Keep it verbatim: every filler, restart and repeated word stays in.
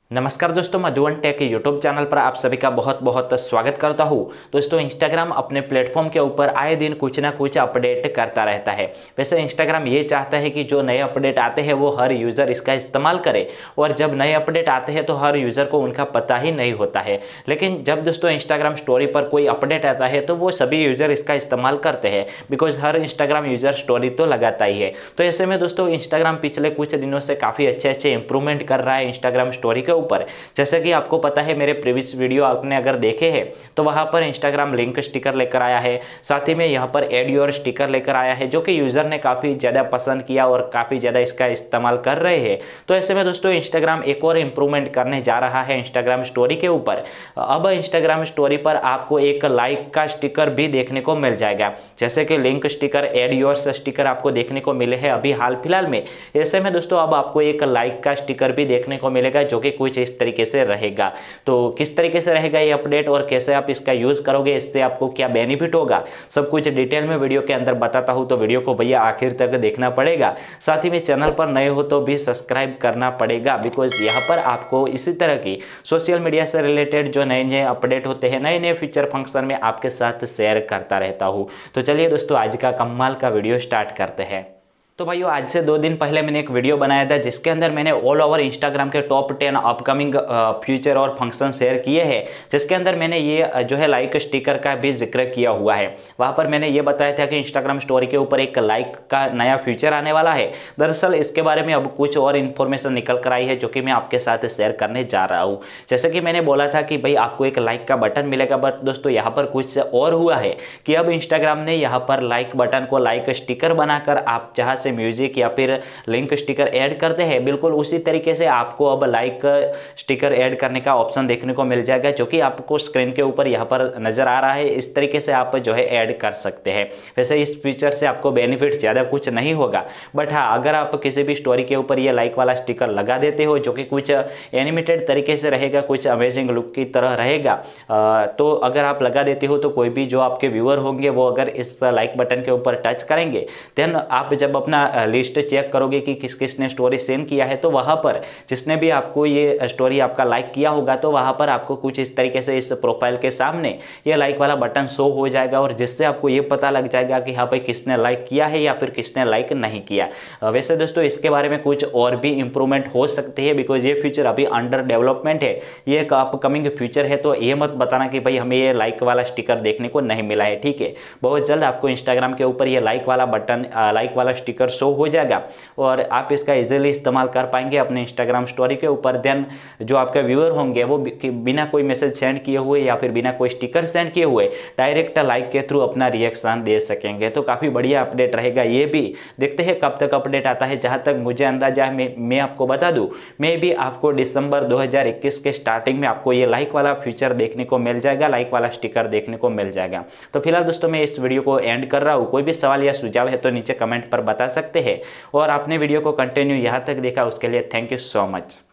नमस्कार दोस्तों, मधुवन take YouTube channel पर आप सभी का बहुत बहुत स्वागत करता हूं। दोस्तों, इंस्टाग्राम अपने प्लेटफॉर्म के ऊपर आए दिन कुछ ना कुछ अपडेट करता रहता है। वैसे इंस्टाग्राम ये चाहता है कि जो नए अपडेट आते हैं वो हर यूज़र इसका इस्तेमाल करे, और जब नए अपडेट आते हैं तो हर यूज़र को उनका पता ही नहीं होता है। लेकिन जब दोस्तों इंस्टाग्राम स्टोरी पर कोई अपडेट आता है तो वो सभी यूज़र इसका इस्तेमाल करते हैं, बिकॉज हर इंस्टाग्राम यूज़र स्टोरी तो लगाता ही है। तो ऐसे में दोस्तों इंस्टाग्राम पिछले कुछ दिनों से काफ़ी अच्छे अच्छे इंप्रूवमेंट कर रहा है इंस्टाग्राम स्टोरी के ऊपर। जैसे कि आपको पता है, मेरे प्रीवियस वीडियो आपने अगर देखे हैं तो वहां पर इंस्टाग्राम लिंक स्टिकर लेकर आया है, साथ ही में यहाँ पर एड योर स्टिकर लेकर आया है, जो कि यूज़र ने काफ़ी ज़्यादा पसंद किया और काफ़ी ज़्यादा इसका इस्तेमाल कर रहे हैं। तो ऐसे में दोस्तों इंस्टाग्राम एक और इम्प्रूवमेंट करने जा रहा है इंस्टाग्राम स्टोरी के ऊपर। अब इंस्टाग्राम स्टोरी पर आपको एक लाइक का स्टिकर भी देखने को मिल जाएगा, जैसे कि link sticker, add your sticker आपको देखने को मिले हैं अभी हाल फिलहाल में। ऐसे में दोस्तों अब आपको एक लाइक का स्टिकर भी देखने को मिलेगा, जो कि कुछ इस तरीके से रहेगा। तो किस तरीके से रहेगा ये अपडेट और कैसे आप इसका यूज करोगे, इससे आपको क्या बेनिफिट होगा, सब कुछ डिटेल में वीडियो के अंदर बताता हूं। तो वीडियो को भैया आखिर तक देखना पड़ेगा। साथ ही में चैनल पर नए हो तो भी सब्सक्राइब करना पड़ेगा, बिकॉज यहाँ पर आपको इसी तरह की सोशल मीडिया से रिलेटेड जो नए नए अपडेट होते हैं, नए नए फीचर फंक्शन में आपके साथ शेयर करता रहता हूँ। तो चलिए दोस्तों, आज का कमाल का वीडियो स्टार्ट करते हैं। तो भाइयों, आज से दो दिन पहले मैंने एक वीडियो बनाया था जिसके अंदर मैंने ऑल ओवर इंस्टाग्राम के टॉप टेन अपकमिंग फ्यूचर और फंक्शन शेयर किए हैं, जिसके अंदर मैंने ये जो है लाइक स्टिकर का भी जिक्र किया हुआ है। वहाँ पर मैंने ये बताया था कि इंस्टाग्राम स्टोरी के ऊपर एक लाइक का नया फीचर आने वाला है। दरअसल इसके बारे में अब कुछ और इन्फॉर्मेशन निकल कर आई है, जो कि मैं आपके साथ शेयर करने जा रहा हूँ। जैसे कि मैंने बोला था कि भाई आपको एक लाइक का बटन मिलेगा, बट दोस्तों यहाँ पर कुछ और हुआ है कि अब इंस्टाग्राम ने यहाँ पर लाइक बटन को लाइक स्टिकर बनाकर आप जहाँ से म्यूजिक या फिर लिंक स्टिकर ऐड करते हैं, बिल्कुल उसी तरीके से आपको अब लाइक स्टिकर ऐड करने का ऑप्शन देखने को मिल जाएगा, जो कि आपको स्क्रीन के ऊपर यहाँ पर नजर आ रहा है। इस तरीके से आप जो है ऐड कर सकते हैं। वैसे इस फीचर से आपको बेनिफिट ज़्यादा कुछ नहीं होगा, बट हाँ, अगर आप किसी भी स्टोरी के ऊपर ये लाइक वाला स्टिकर लगा देते हो, जो कि कुछ एनिमेटेड तरीके से रहेगा, कुछ अमेजिंग लुक की तरह रहेगा, तो अगर आप लगा देते हो तो कोई भी जो आपके व्यूअर होंगे वो अगर इस लाइक बटन के ऊपर टच करेंगे, देन आप जब अपना लिस्ट चेक करोगे कि किस किस ने स्टोरी सेंड किया है, तो वहां पर जिसने भी आपको ये स्टोरी आपका लाइक किया होगा, तो वहां पर आपको कुछ इस तरीके से इस प्रोफाइल के सामने ये लाइक वाला बटन शो हो जाएगा, और जिससे आपको ये पता लग जाएगा कि हाँ भाई किसने लाइक किया है या फिर किसने लाइक नहीं किया। वैसे दोस्तों इसके बारे में कुछ और भी इंप्रूवमेंट हो सकते हैं, बिकॉज ये फीचर अभी अंडर डेवलपमेंट है, ये एक अपकमिंग फीचर है। तो ये मत बताना कि भाई हमें ये लाइक वाला स्टिकर देखने को नहीं मिला है, ठीक है। बहुत जल्द आपको इंस्टाग्राम के ऊपर ये लाइक वाला बटन, लाइक वाला स्टिकर शो हो जाएगा, और आप इसका इजीली इस्तेमाल कर पाएंगे अपने इंस्टाग्राम स्टोरी के ऊपर। देन जो आपके व्यूअर होंगे वो बिना कोई मैसेज सेंड किए हुए या फिर बिना कोई स्टिकर सेंड किए हुए डायरेक्ट लाइक के थ्रू अपना रिएक्शन दे सकेंगे। तो काफ़ी बढ़िया अपडेट रहेगा ये भी। देखते हैं कब तक अपडेट आता है। जहाँ तक मुझे अंदाजा है, मैं, मैं आपको बता दूँ, मे भी आपको दिसंबर दो हज़ार इक्कीस के स्टार्टिंग में आपको ये लाइक वाला फीचर देखने को मिल जाएगा, लाइक वाला स्टिकर देखने को मिल जाएगा। तो फिलहाल दोस्तों मैं इस वीडियो को एंड कर रहा हूँ। कोई भी सवाल या सुझाव है तो नीचे कमेंट पर बता सकते हैं, और आपने वीडियो को कंटिन्यू यहाँ तक देखा उसके लिए थैंक यू सो मच।